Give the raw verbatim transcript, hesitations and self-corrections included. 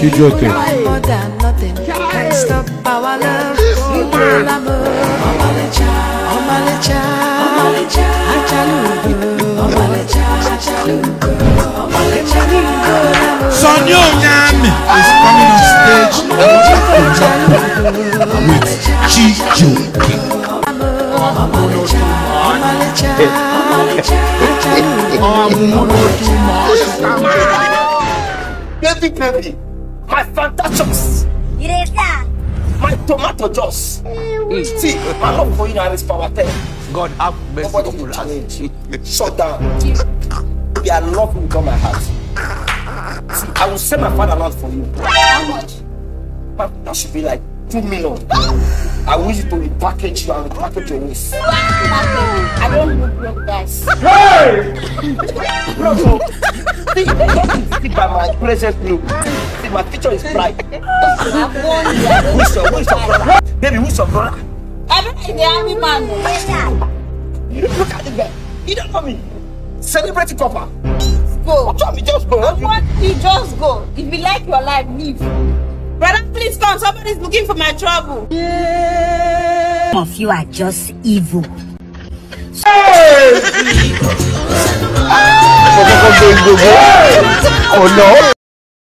You joking? More than nothing can stop our love. Sonyo Nyame is coming on stage with Chijo. Baby, baby, my Fanta juice, my tomato juice. Mm. See, my love for you now is power ten. God have mercy upon you. Challenge. Shut down. Baby, I love you with all my heart. See, I will send my fatherland for you. How much? That should be like two million. I wish you to repackage you and repackage your waist. I don't look broke, guys. Hey! Bro, so, see, don't see by my present look. See, my future is bright. Who's your, who's your brother? Baby, who's your brother? Everybody, the army man. Look at this guy. You don't know me. Celebrity copper. Go. What time we just go? I want you just go. If you like your life, leave. Brother, please come. Somebody's looking for my trouble. Some of you are just evil. Hey! Oh no!